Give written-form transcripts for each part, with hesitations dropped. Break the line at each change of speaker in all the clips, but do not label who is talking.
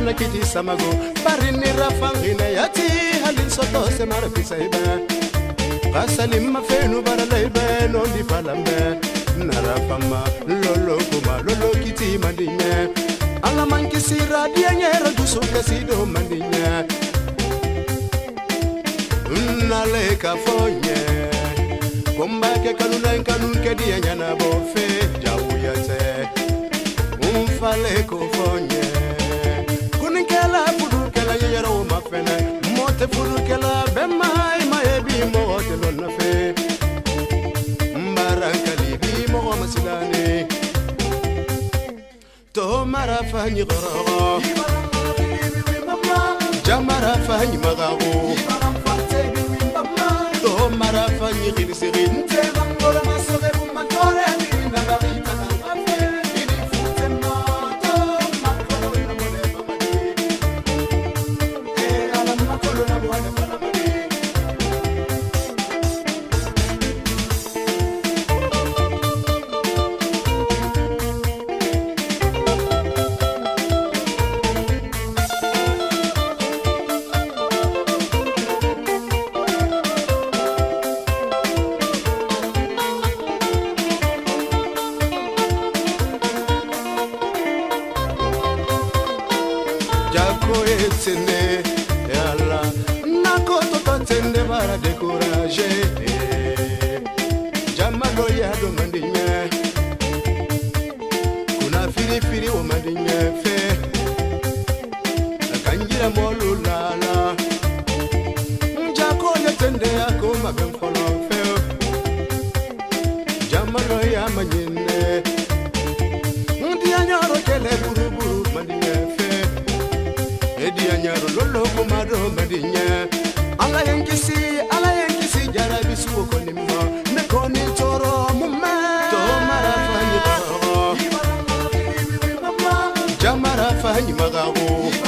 na kiti samago parini rafangina yati halin soto se marapisa iba Kasalim mafenu baralaibe no di falambe narafama lolo kuma lolo kiti mandinya ala manki radia nyera dusu kasido mandinya nale kafonye komba ke kanun ke dia nyana bofe jawuyate umfale kofonye kuninkela fudu kela yero mafena mote fudu kela bemai maebi mo de lona fe mbarankali bi mo masilane to marafanyi goro jamara fanyi magago to marafanyi gilisirin te mangora masore bumatore na barita kafe ini fute moto makolo na mole mamadi e ala makolo na mole mamadi Tende yalla nako to tende bara décourager jamalo ya do mandinya kuna firi o mandinya fe kanjira molulala njako ya tende yako maben kono fe jamalo ya manyine ndia nyoro kele buruburu mandinya fe Edia nyaro lolo komado madinya ala yankisi jarabi suwo konimma ne koni toro mumma to marafanyi baro jamara fanyi magago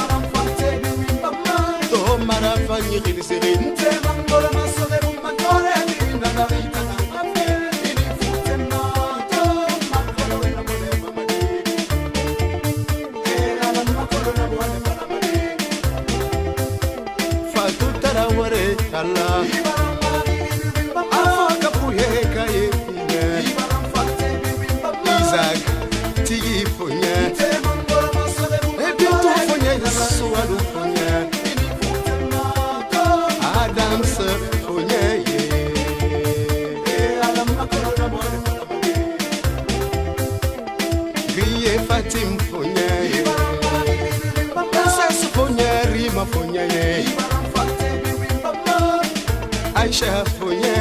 to marafanyi gilisirin te mangora masore mumma tore na barita kafe ini fute moto makolo na mole mamadi era na makolo na mole Ware Allah Afaka puye kaye Isaac tigi fonye Ebi tu fonye suwalu fonye Adams fonye Griye Fatim fonye Princess fonye Rima fonye Aisha fonye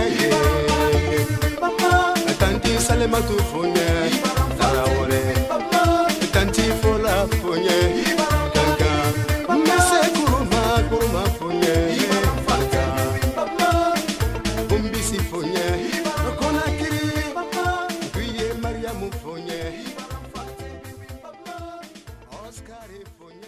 Tanti Salematu fonye Tarawore Tanti Fola fonye Kanka Mese kuruma fonye Kanka Bumbisi fonye Konakiri Guye Mariamu fonye Oscar fonye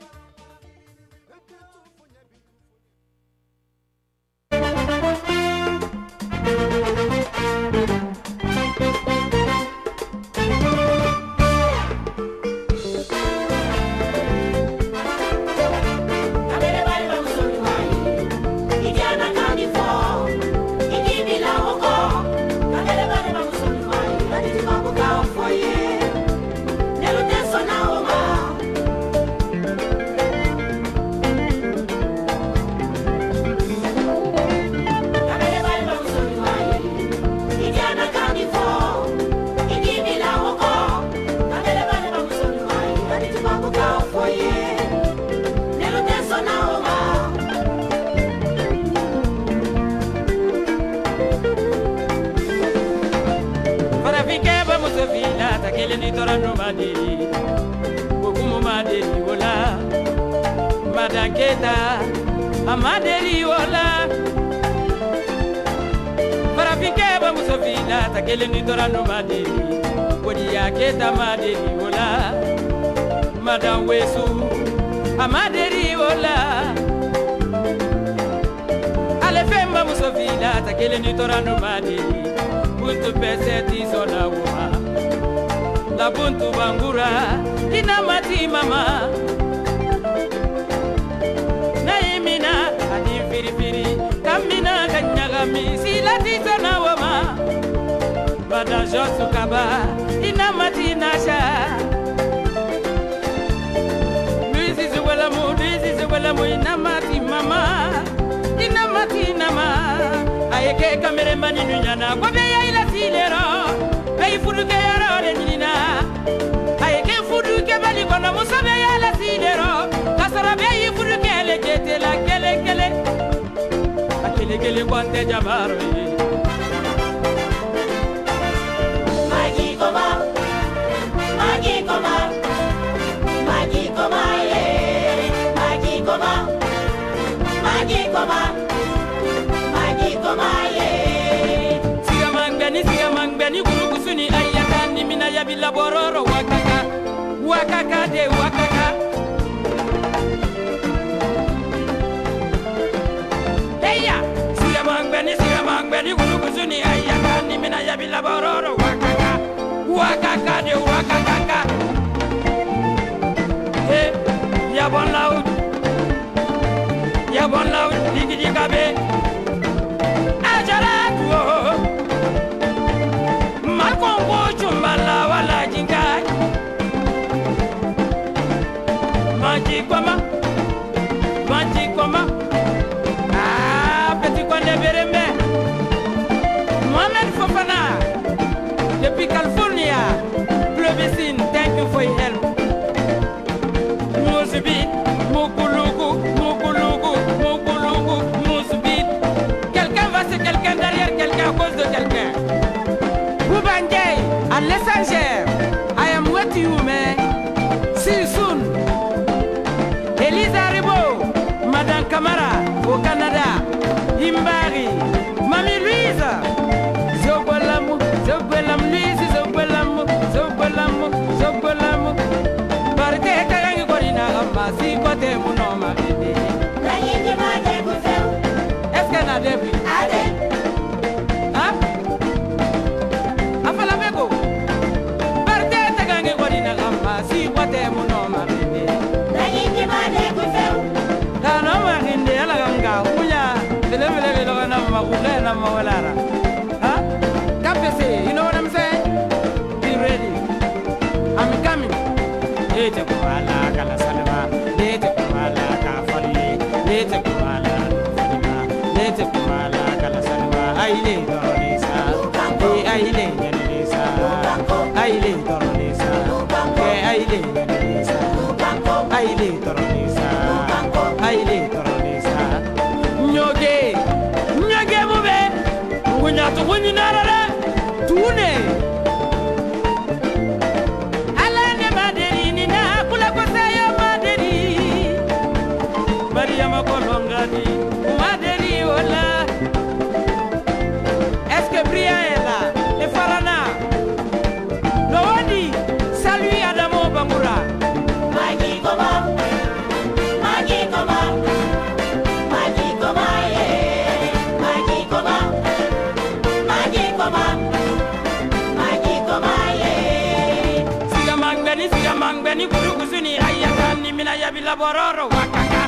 Madaketa amaderi wala Farafike ba musofina takele ni torano maderi Wodi yaketa maderi wala Madam Wesu amaderi wala Ale femba musofina takele ni torano maderi Buntu peseti sona wuma La buntu bangura ina mati mama piri piri kamina kanyagami silati tonawoma bada josu kaba inamati nasha Luisi zuwela mu inamati mama inamati nama ayeke kamere mani nunyana kwa beya ila silero beyi fuduke yaro de nina ayeke fuduke bali kono musabe ya la silero kasara beyi fuduke le jete la kele kele akele kele kwante jamaro
Magi koma Magi koma Magi koma Magi koma Magi koma Magi koma
siga mangbeni kuru kusuni ayata ni mina ya bila bororo wakaka wakaka de wakaka heya siga mangbeni kuru kusuni ayata ni mina ya bila bororo wakaka wakaka de wakaka he ya bon laud digi digabe ajara tuo Makongo chumbala wala jingai Manji koma Ah, petit Kwande Berembe Mohamed Fofana Depuis California Plebiscine, thank you for your help Mousbit, Mukulugu Mousbit Quelqu'un va c'est quelqu'un derrière quelqu'un à cause de quelqu'un Boubanjay, à l'Essanger, I am with you, man. See you soon. Elisa Ribo, Madame Camara, au Canada. Imbari, Mamie Louise. Zogolamu, Louise, Zogolamu. Barke kayangi korina gamba, si kote munoma bide.
Nayingi made kufeu
Est-ce qu'elle a des prix?
Ade
Si wate munoma bebe
Nayingi made kufeu
Kana maginde ala ganga unya bele lo na magugena mawalara ha kapese you know what I'm saying be ready I'm coming lete kumala kala salama lete kumala ka fali lete kumala salima lete kumala kala salama aile doronisa aile nyanisa aile doronisa Aile toronisa Nyoge mube Ngunya tukuni narara Tune Alane maderi nina Kula kosayo maderi Maria makolongani Maderi ola Est-ce que Bria est là Et Farana Nowadi Salut Adamo Bamura
Magi koma Magi koma Magi koma Magi koma Magi koma Magi koma
Siga mangbeni kuru kusuni ayata ni mina ya bila bororo wakaka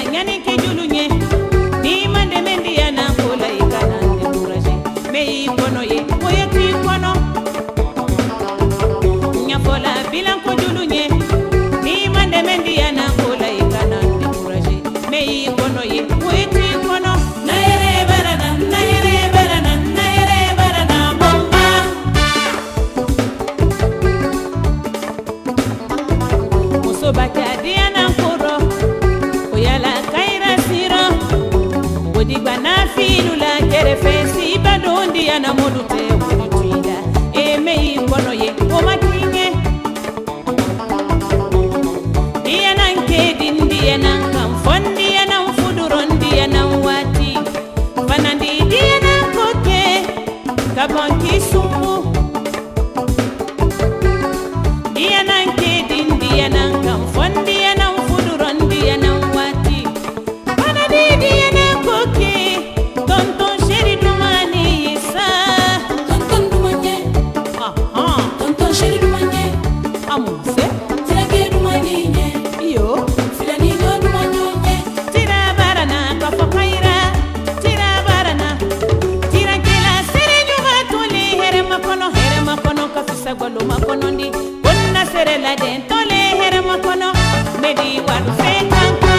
nyani ki julunye ni mande mendia na kola ikana ndekuraje me ikono ye oye ti kono nyafola bilan ko julunye ni mande mendia na kola ikana ndekuraje me ikono ye oye ti kono na ere barana bomba musobaka diana koro oyala kaira siro odigba na filu la kerefesi badondi ana modute odutwida eme ikono ye omakinge diana nkedi diana kamfondi ana mfudurondi ana wati fanandi diana koke kabanki sumbu diana nkedi diana kamfondi ana mfudurondi ana wati fanandi diana koke tonton sheri dumani isa
Tonton Dumanye, tonton Chéri Dumanye,
amuse
Tirage Dumanye,
iyo
Filanino Dumanye,
tira barana kafokaira tira barana tira kila sere juga tole here makono kafisa golo makono ndi konna sere la den tole here makono medi wadu fekanka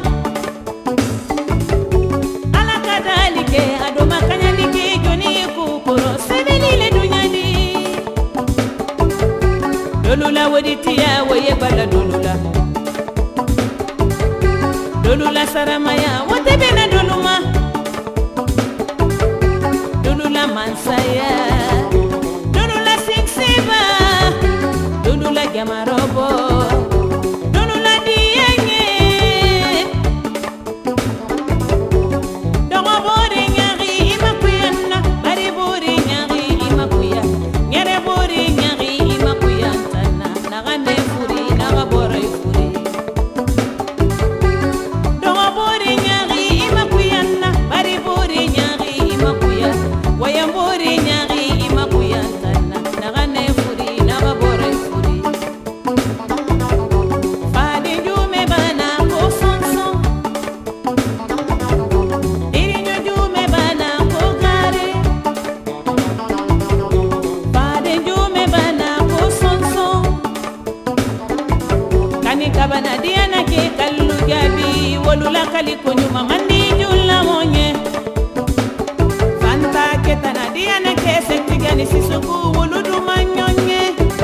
ala kadalike ado makanya dike joni kukuro sebeli le dunyadi dolula woditia woye bala dolula saramaya wotebena dolula mansaya dolula singseba dolula gamarobo dolula dienge dogobore nyari imakuyana bari bore nyari imakuya nyere bore nyari imakuya tana nagane furi nagabore furi dogobore nyari imakuyana bari bore nyari imakuya wayambore nyari imakuya tana nagane furi nagabore furi fadi jume bana ko sonson iriño jume bana ko gare fade jume bana ko sonson kani kabana diana ke kallu jabi wolula kali ko nyuma mandi julla monye fanta ke tana diana ke setigani sisuku woludu manyonye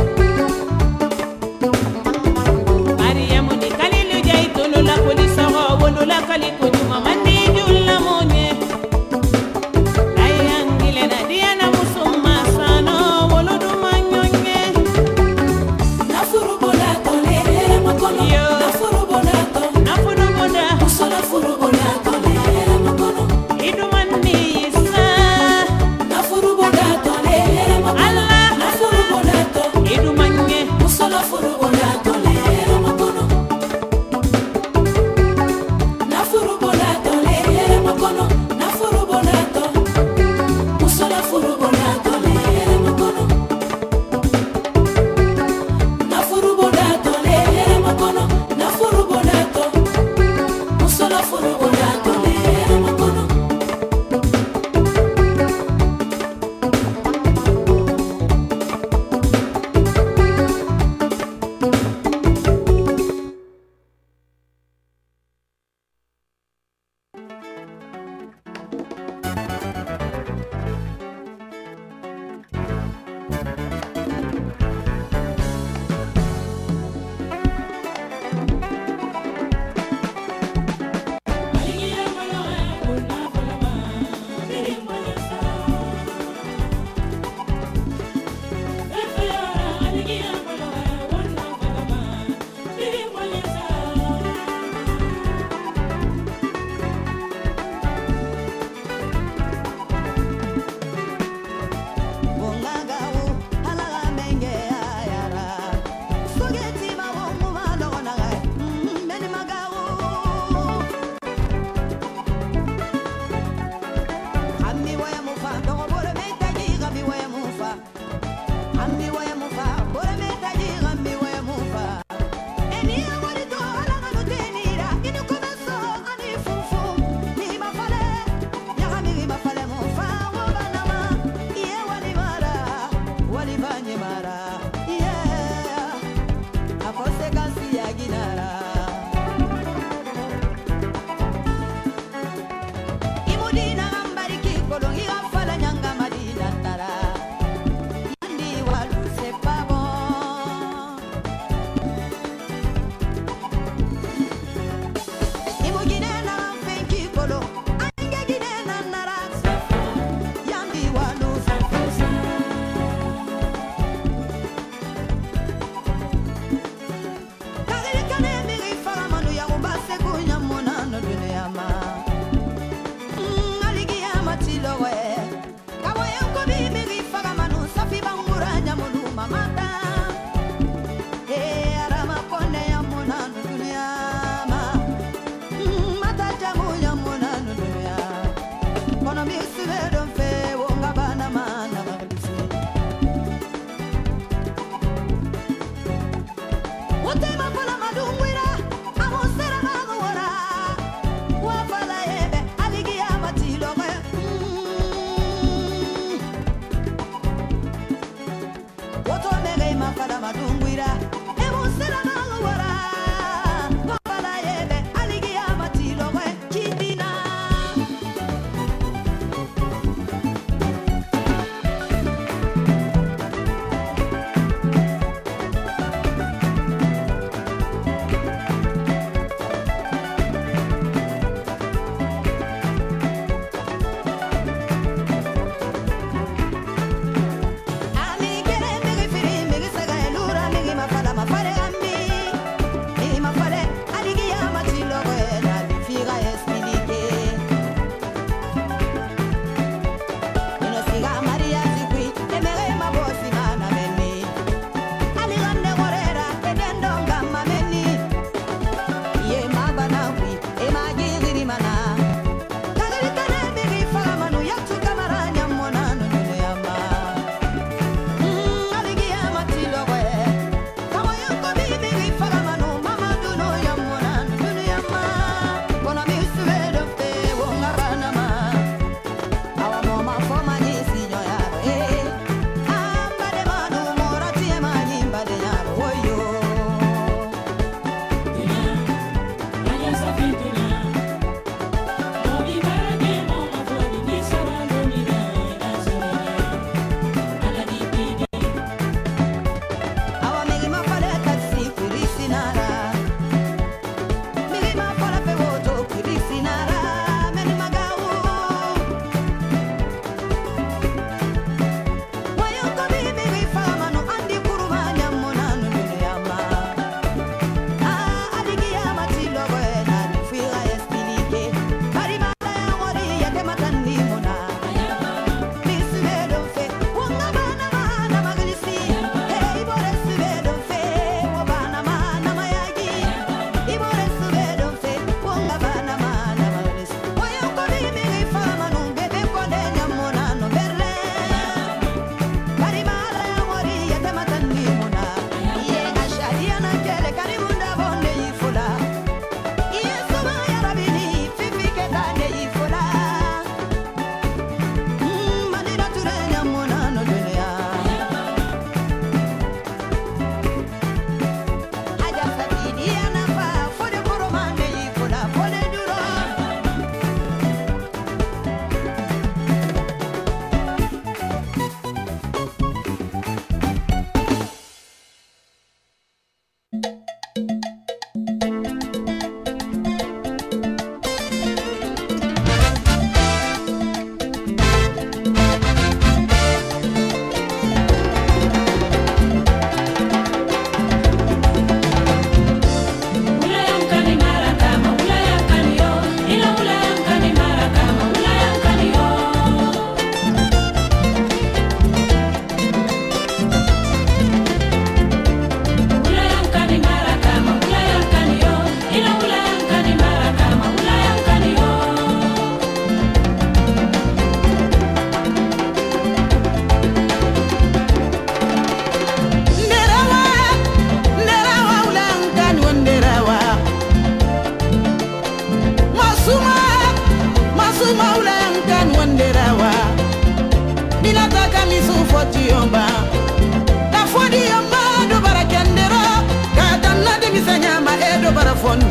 mariamu ni kalilu jay tolula polisogo wolula kali ko nyuma mandi julla monye ayangile na diana musumma sano woludu manyonye
Nafuru Bolato, Lere Makono,
Yo.
Nafuru Bolato,
nafudu boda
Musola Furu Bolato, Lere Makono,
idumanni isa
Nafuru Bolato, Lere Makono,
Allah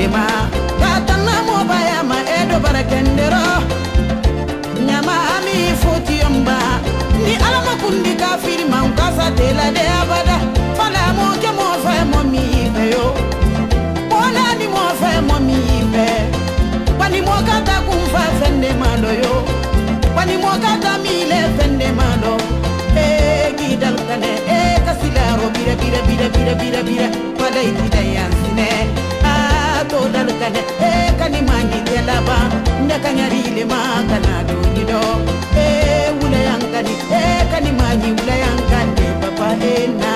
ma katana mo baya ma edo barakendero nyama ami foti yomba ni alama kundi kafiri man kasa tela de abada fala mo ke mo fa mo mi fe yo bona ni mo fa mo mi fe pani mo kata kum fa fende malo yo pani mo kata mi le fende malo gidal kane kasilaro bira bira bira bira bira bira pada itida yansine to dal kane kani mangi telaba ndakanyari le makana do nido wula yankani kani mangi wula yankani papa ena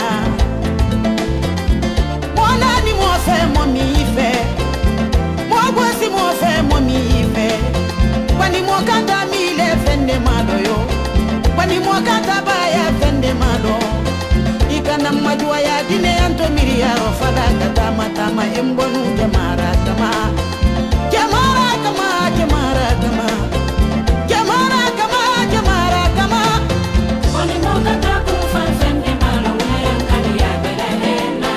mona ni mo fe mo mi fe mo gosi mo fe mo mi fe pani mo kata mi le fende malo yo pani mo kata baya fende malo ikana majwa ya dine anto miriya rofada kata matama embonu jamara kama jamara kama jamara kama jamara kama jamara kama
Oni mo kata kufa fende malo ya kali ya belena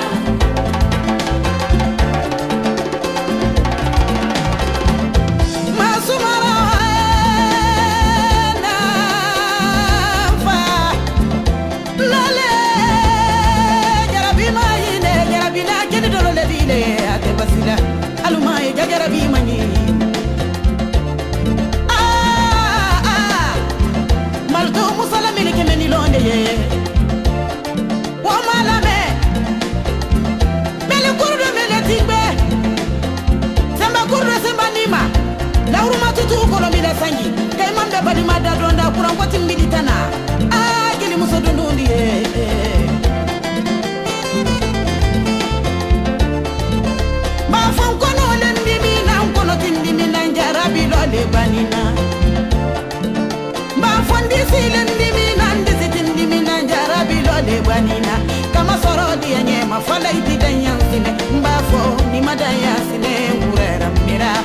masumara na fa lale jarabi mayine jarabi na kene dolo le dile ate basila alumay jarabi mani maldo musala milike meni londe ye wa malame mele kurdo mele tigbe samba kurdo samba nima lauru matutu kolo mila sangi kay mambe badi madda donda kuran ko timbidi tana gili muso dondundi ba fon kono lendi mi nan kono tindi mi nan jarabi lole banina ba fon disi lendi mi nan disi tindi mi nan jarabi lole banina kama soro di nyema fala iti danyan sine mba fo ni madaya sine ngurera mira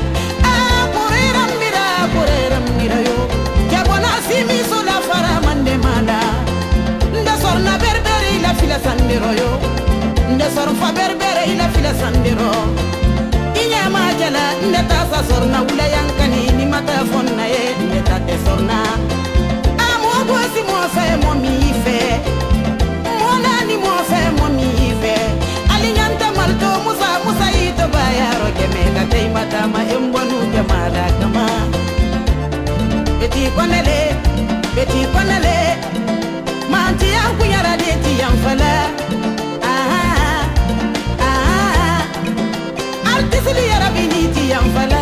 kurera mira yo jabona simi sola fara mande mala nda sorna berbere ila fila sandero yo nda sor fa berbere ila fila sandero inya majala nda tasa sorna wula yankani ni mata fonna ye nda te sorna amo gosi mo fe mo mi fe mona ni mo fe mo mi fe alinyanta malto musa musa ito bayaro kemeka te mata ma embonu jamala kama beti konele manti yanku yara deti yanfala artisili yara biniti yanfala